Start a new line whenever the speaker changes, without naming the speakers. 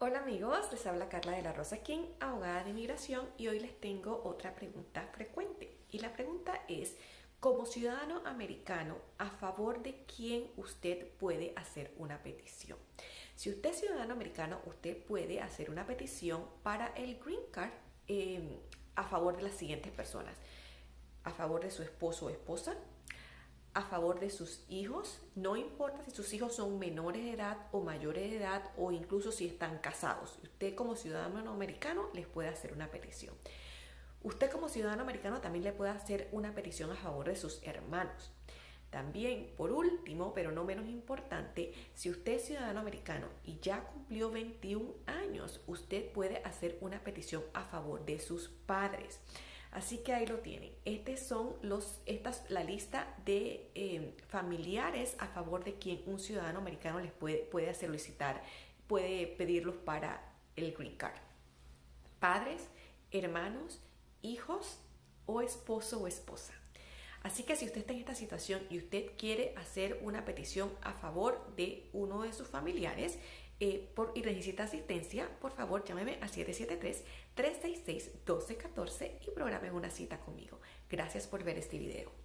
Hola amigos, les habla Carla de la Rosa King, abogada de inmigración, y hoy les tengo otra pregunta frecuente. Y la pregunta es, como ciudadano americano, ¿a favor de quién usted puede hacer una petición? Si usted es ciudadano americano, usted puede hacer una petición para el Green Card a favor de las siguientes personas. A favor de su esposo o esposa, a favor de sus hijos, no importa si sus hijos son menores de edad o mayores de edad o incluso si están casados. Usted como ciudadano americano les puede hacer una petición. Usted como ciudadano americano también le puede hacer una petición a favor de sus hermanos. También, por último, pero no menos importante, si usted es ciudadano americano y ya cumplió 21 años, usted puede hacer una petición a favor de sus padres. Así que ahí lo tienen. Esta es la lista de familiares a favor de quien un ciudadano americano les puede solicitar, puede pedirlos para el Green Card. Padres, hermanos, hijos o esposo o esposa. Así que si usted está en esta situación y usted quiere hacer una petición a favor de uno de sus familiares y necesita asistencia, por favor llámeme a 773-366-1214 y programe una cita conmigo. Gracias por ver este video.